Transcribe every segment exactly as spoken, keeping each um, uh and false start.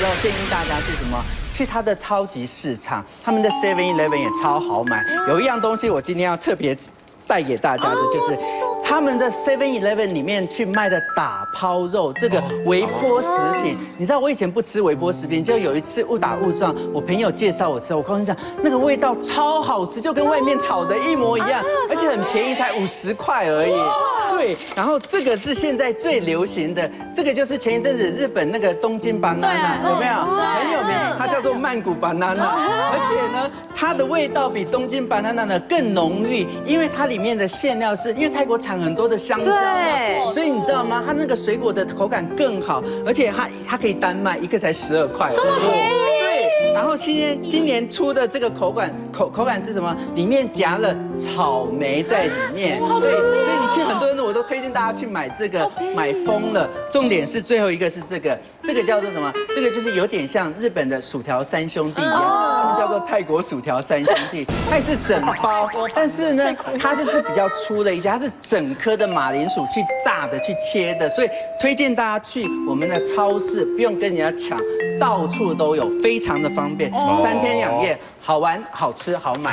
建议大家是什么？去它的超级市场，他们的 seven eleven 也超好买。有一样东西我今天要特别带给大家的，就是他们的 seven eleven 里面去卖的打抛肉，这个微波食品。你知道我以前不吃微波食品，就有一次误打误撞，我朋友介绍我吃，我告诉你讲，那个味道超好吃，就跟外面炒的一模一样，而且很便宜，才五十块而已。对，然后这个是现在最流行的，这个就是前一阵子日本那个东京 banana 有没有？很有名，它叫做曼谷 banana， 而且呢，它的味道比东京 banana 呢更浓郁，因为它里面的馅料是因为泰国产很多的香蕉嘛，所以你知道吗？它那个水果的口感更好，而且它它可以单卖，一个才十二块，这么便宜。对，然后今年今年出的这个口感口口感是什么？里面夹了草莓在里面，对，所以你去很多人我都推荐大家去买这个，买疯了。重点是最后一个是这个，这个叫做什么？这个就是有点像日本的薯条三兄弟一样，他们叫做泰国薯条三兄弟，它也是整包，但是呢，它就是比较粗的一些，它是整颗的马铃薯去炸的、去切的，所以推荐大家去我们的超市，不用跟人家抢，到处都有，非常的方便，三天两夜，好玩、好吃、好买。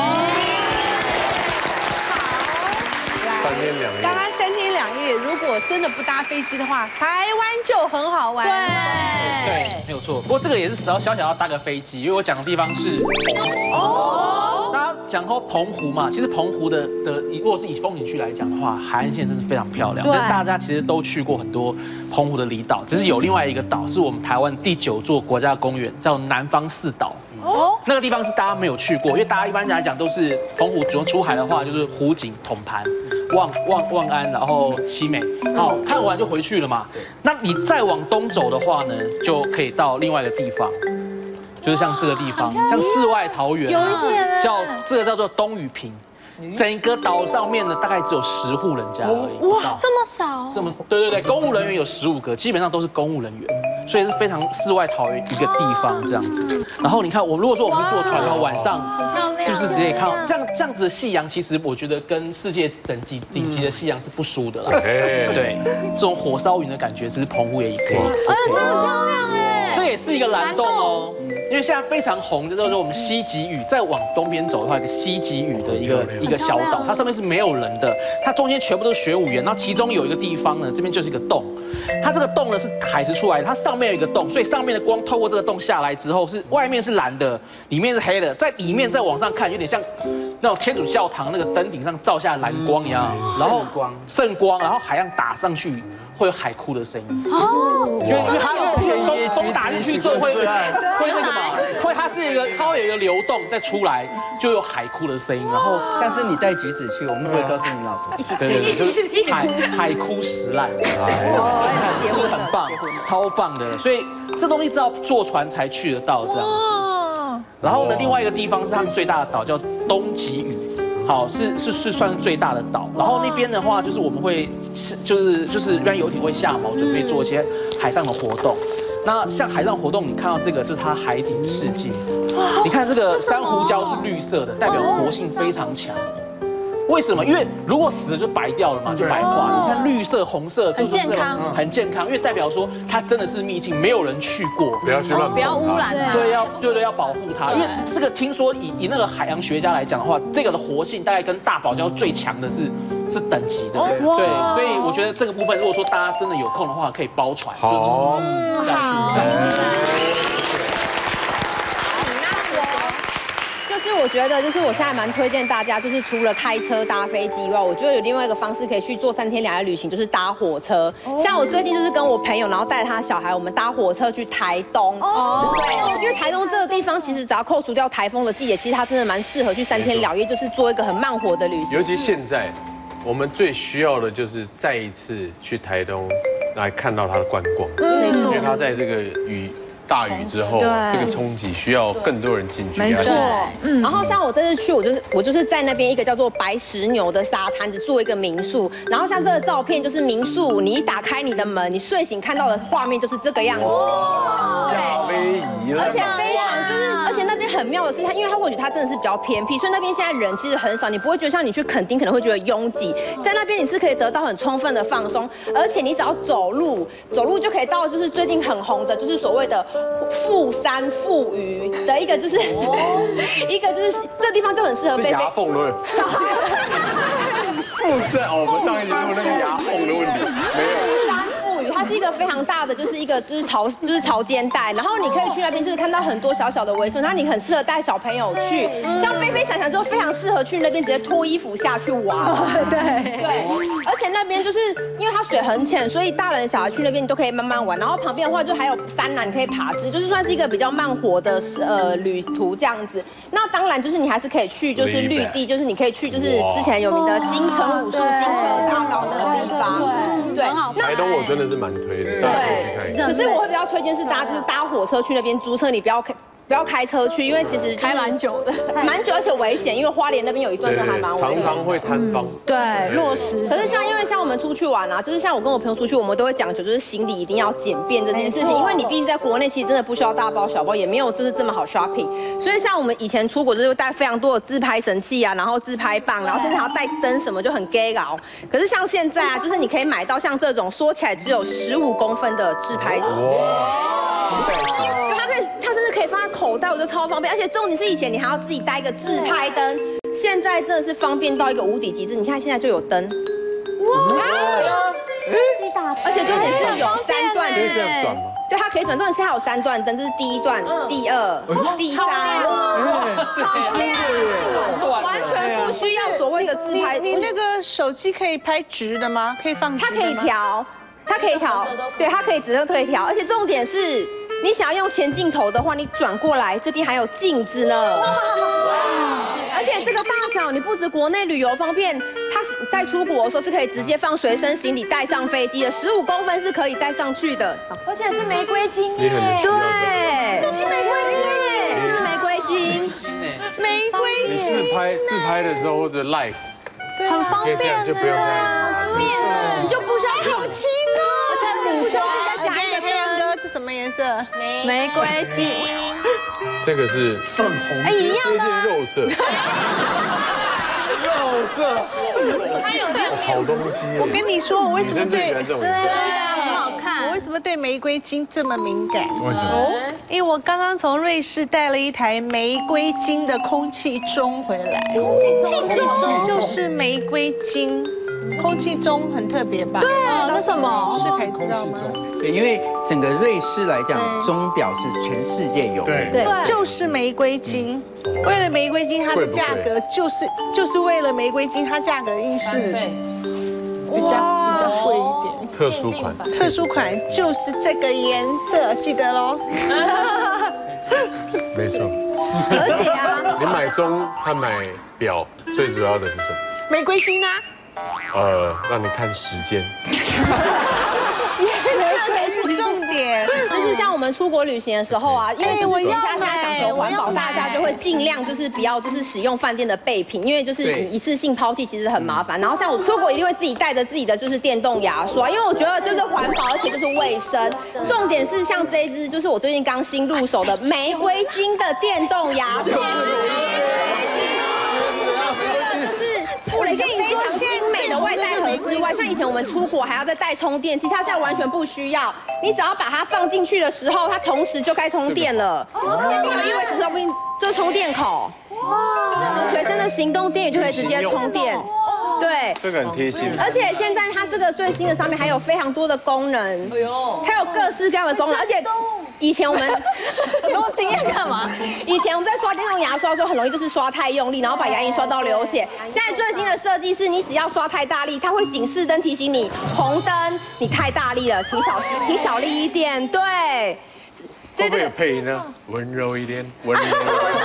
三天两夜。 刚刚三天两夜，如果真的不搭飞机的话，台湾就很好玩。 对，对，没有错。不过这个也是小小小要搭个飞机，因为我讲的地方是哦，大家讲说澎湖嘛，其实澎湖的的，如果是以风景区来讲的话，海岸线真是非常漂亮。但是大家其实都去过很多澎湖的离岛，只是有另外一个岛是我们台湾第九座国家公园，叫南方四岛。哦，那个地方是大家没有去过，因为大家一般来讲都是澎湖，主要出海的话就是湖景、统盘、望望望安，然后七美，好，看完就回去了嘛。那你再往东走的话呢，就可以到另外一个地方，就是像这个地方，像世外桃源，有一点叫这个叫做东屿坪。整个岛上面呢，大概只有十户人家而已。 哇，这么少？ 这么对对对，公务人员有十五个，基本上都是公务人员，所以是非常世外桃源一个地方这样子。然后你看，我如果说我们坐船，然后晚上是不是直接看到这样这样子的夕阳？其实我觉得跟世界等级顶级的夕阳是不输的啦。对，这种火烧云的感觉，其实澎湖也可以。 哎，真的漂亮哎！ 这也是一个蓝洞哦。因为现在非常红的，就是我们西吉屿，再往东边走的话，一个西吉屿的一个一个小岛，它上面是没有人的，它中间全部都是学务员，然后其中有一个地方呢，这边就是一个洞，它这个洞呢是海蚀出来的，它上面有一个洞，所以上面的光透过这个洞下来之后，是外面是蓝的，里面是黑的，在里面再往上看，有点像那种天主教堂那个灯顶上照下蓝光一样，然后光圣光，然后海洋打上去。会有海哭的声音哦，因为它风风打进去之后会会那个嘛，会它是一个它会有一个流动再出来，就有海哭的声音，然后像是你带橘子去，我们会告诉你老婆一起对对对，就是一起海海哭石烂，哦，这个很棒，超棒的，所以这东西都要坐船才去得到这样子。然后呢，另外一个地方是他们最大的岛，叫东极屿。好，是是是算是最大的岛，然后那边的话就是我们会就是就是一般游艇会下锚，准备做一些海上的活动。那像海上活动，你看到这个就是它海底世界，你看这个珊瑚礁是绿色的，代表活性非常强。为什么？因为如果死了就白掉了嘛，就白化了。你看绿色、红色， 很健康， 很健康，因为代表说它真的是秘境，没有人去过， 不要去乱， 不要污染它。 对，要对对要保护它。因为这个听说以以那个海洋学家来讲的话，这个的活性大概跟大堡礁最强的是是等级的。对，所以我觉得这个部分，如果说大家真的有空的话，可以包船， 好， 下去。 就是我觉得，就是我现在蛮推荐大家，就是除了开车搭飞机以外，我觉得有另外一个方式可以去做三天两夜旅行，就是搭火车。像我最近就是跟我朋友，然后带他小孩，我们搭火车去台东。哦，对，因为台东这个地方其实只要扣除掉台风的季节，其实它真的蛮适合去三天两夜，就是做一个很慢活的旅行。 尤其现在，我们最需要的就是再一次去台东来看到它的观光。没错，因为它在这个雨。大雨之后，这个冲击需要更多人进去。 没错，嗯。然后像我这次去，我就是我就是在那边一个叫做白石牛的沙滩子做一个民宿。然后像这个照片就是民宿，你一打开你的门，你睡醒看到的画面就是这个样子。 夏威夷了。 而且非常就是，而且那边很妙的是，它因为它或许它真的是比较偏僻，所以那边现在人其实很少，你不会觉得像你去垦丁可能会觉得拥挤，在那边你是可以得到很充分的放松，而且你只要走路，走路就可以到就是最近很红的，就是所谓的富山富余的一个就是一个就是这地方就很适合菲菲。 牙缝的问题。富山哦，我们上一节目那个牙缝的问题没有。 它是一个非常大的，就是一个就是潮就是潮间带，然后你可以去那边就是看到很多小小的微生，然后你很适合带小朋友去，像菲菲想想就非常适合去那边直接脱衣服下去玩。对对，而且那边就是因为它水很浅，所以大人小孩去那边你都可以慢慢玩，然后旁边的话就还有山呐，你可以爬枝，就是算是一个比较慢活的呃旅途这样子。那当然就是你还是可以去就是绿地，就是你可以去就是之前有名的金城武术金车大道那个地方。对，很好。 台东我真的是蛮推的， 对，可是我会比较推荐是搭就是搭火车去那边租车，你不要开不要开车去，因为其实开蛮久的， 蛮久而且危险，因为花莲那边有一段都还蛮危险， 常常会塌方。 对，落石。可是像因为像我们出去玩啊，就是像我跟我朋友出去，我们都会讲究就是行李一定要简便这件事情，因为你毕竟在国内其实真的不需要大包小包，也没有就是这么好 shopping， 所以像我们以前出国就是会带非常多的自拍神器啊，然后自拍棒，然后甚至还要带灯什么，就很 gay 搞。可是像现在啊，就是你可以买到像这种缩起来只有十五公分的自拍。哇！它可以，它甚至可以放在口袋，我觉得超方便。而且重点是以前你还要自己带一个自拍灯，现在真的是方便到一个无底极致。你看现在就有灯。哇！而且重点是有三段， 可以这样转吗？ 对，它可以转。重点是它有三段灯，这是第一段、第二、第三，超亮，完全不需要所谓的自拍。 你那个手机可以拍直的吗？可以放直的吗？ 它可以调，它可以调，对，它可以直的可以调。而且重点是，你想要用前镜头的话，你转过来，这边还有镜子呢。而且这个大小，你不止国内旅游方便，它带出国的时候是可以直接放随身行李带上飞机的，十五公分是可以带上去的， 而且是玫瑰金耶， 对，这是玫瑰金耶，这是玫瑰金， 玫瑰你自拍自拍的时候或者 live， 很方便， 就不用这样， 你就不需要好轻哦， 而且不需要再加一个黑羊哥，这什么颜色？ 玫瑰金。 这个是粉红， 哎，一样的， 肉色，肉色，好东西。 我跟你说，我为什么对对啊，很好看。 我为什么对玫瑰金这么敏感？ 为什么？ 因为我刚刚从瑞士带了一台玫瑰金的空气钟回来。 空气钟就是玫瑰金。空气钟很特别吧？ 对，那什么？ 是才知道吗？ 对，因为整个瑞士来讲，钟表是全世界有名的， 就是玫瑰金。为了玫瑰金，它的价格就是就是为了玫瑰金，它价格应是比较比较贵一点。 特殊款， 特殊款就是这个颜色，记得喽。 没错。 而且啊， 你买钟和买表最主要的是什么？ 玫瑰金啊。 呃，让你看时间。 颜色才是重点。 就是像我们出国旅行的时候啊，因为就是现在现在讲求环保，大家就会尽量就是不要就是使用饭店的备品，因为就是你一次性抛弃其实很麻烦。然后像我出国一定会自己带着自己的就是电动牙刷，因为我觉得就是环保，而且就是卫生。重点是像这一支就是我最近刚新入手的玫瑰金的电动牙刷。我跟你说，精美的外带盒之外，像以前我们出国还要再带充电器，它现在完全不需要。你只要把它放进去的时候，它同时就该充电了。你有意味是说不定就是充电口，就是我们随身的行动电源就可以直接充电。对， 这个很贴心。 而且现在它这个最新的上面还有非常多的功能，还有各式各样的功能，而且。以前我们跟我经验干嘛？ 以前我们在刷电动牙刷的时候，很容易就是刷太用力，然后把牙龈刷到流血。现在最新的设计是，你只要刷太大力，它会警示灯提醒你红灯，你太大力了，请小心，请小力一点。对， 会不会有配音呢？温柔一点，温柔一点，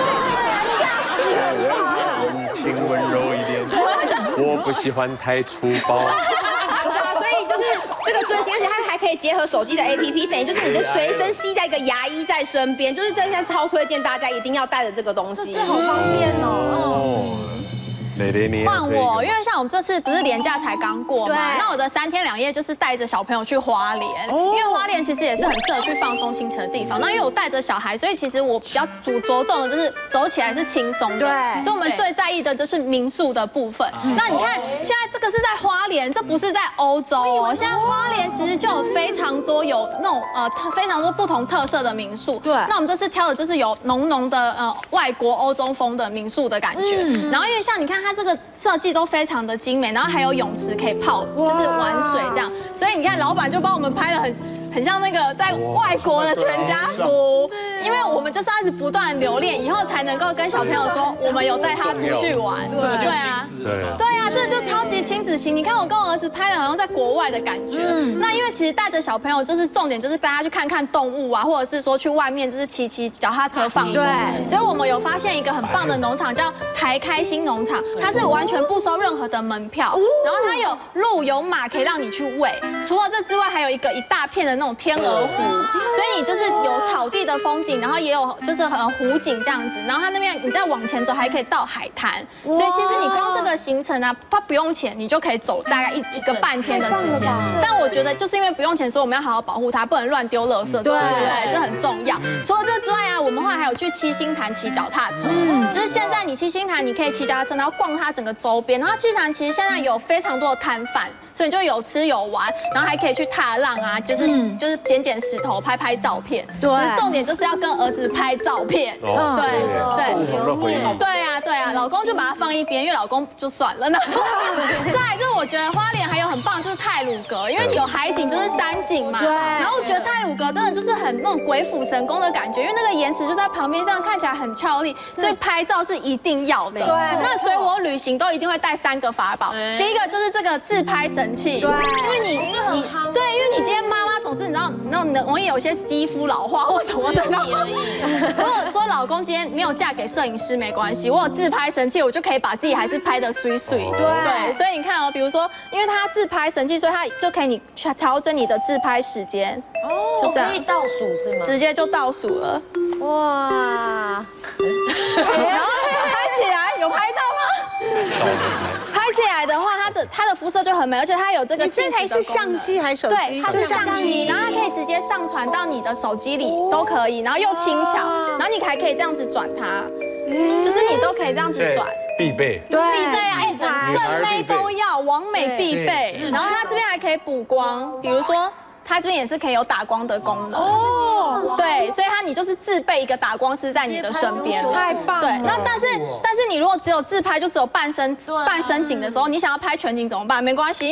温情温柔一点。我不喜欢太粗暴。 所以就是这个最新，而且它还可以结合手机的 A P P， 等于就是你就随身携带一个牙医在身边，就是这现在超推荐大家一定要带着这个东西， 这好方便哦。 换我，因为像我们这次不是连假才刚过嘛，那我的三天两夜就是带着小朋友去花莲，因为花莲其实也是很适合去放松行程的地方。那因为我带着小孩，所以其实我比较着着重的就是走起来是轻松的，所以我们最在意的就是民宿的部分。那你看现在这个是在花莲。 莲，这不是在欧洲哦，现在花莲其实就有非常多有那种呃非常多不同特色的民宿。对，那我们这次挑的就是有浓浓的呃外国欧洲风的民宿的感觉。然后因为像你看它这个设计都非常的精美，然后还有泳池可以泡，就是玩水这样。所以你看老板就帮我们拍了很很像那个在外国的全家福，因为我们就是要一直不断留恋，以后才能够跟小朋友说我们有带他出去玩。对啊， 对对啊，这就超级亲子型。你看我跟我儿子拍的好像在国外的感觉。那因为其实带着小朋友就是重点就是带他去看看动物啊，或者是说去外面就是骑骑脚踏车放松。对，所以我们有发现一个很棒的农场叫台开心农场，它是完全不收任何的门票，然后它有鹿有马可以让你去喂。除了这之外，还有一个一大片的那种天鹅湖，所以你就是有草地的风景，然后也有就是很湖景这样子。然后它那边你再往前走还可以到海滩，所以其实你光这个行程啊，它不用钱，你就可以走大概一一个半天的时间。但我觉得就是因为不用钱，所以我们要好好保护它，不能乱丢垃圾，对不对？这很重要。除了这之外啊，我们后来还有去七星潭骑脚踏车，就是现在你七星潭你可以骑脚踏车，然后逛它整个周边。然后七星潭其实现在有非常多的摊贩，所以你就有吃有玩，然后还可以去踏浪啊，就是就是捡捡石头、拍拍照片。对，其实重点就是要跟儿子拍照片。对对对啊对啊，老公就把它放一边，因为老公就算了。那再来就是我觉得花莲还有很棒，就是太鲁阁，因为有海景就是山景嘛。对。然后我觉得太鲁阁真的就是很那种鬼斧神工的感觉，因为那个岩石就在旁边，这样看起来很俏丽，所以拍照是一定要的。对。那所以我旅行都一定会带三个法宝，第一个就是这个自拍神器，对，因为你你对，因为你今天妈妈总是你知道那种容易有一些肌肤老化或什么的。如果说老公今天没有嫁给摄影师没关系，我有自拍神器，我就可以把自己还是拍得水水。对，所以你看哦，比如说，因为它自拍神器，所以它就可以你调整你的自拍时间。哦，就这样。可以倒数是吗？直接就倒数了。哇！然后拍起来，有拍到吗？拍起来的话，它的它的肤色就很美，而且它有这个镜子的功能。这台是相机还是手机？对，它是相机，然后它可以直接上传到你的手机里都可以，然后又轻巧，然后你还可以这样子转它，就是你都可以这样子转。 必备。 对，必备啊！哎，正妹都要，网美必备。然后它这边还可以补光，比如说。它这边也是可以有打光的功能哦，对，所以它你就是自备一个打光师在你的身边，太棒了。对，那但是但是你如果只有自拍，就只有半身半身景的时候，你想要拍全景怎么办？没关系，因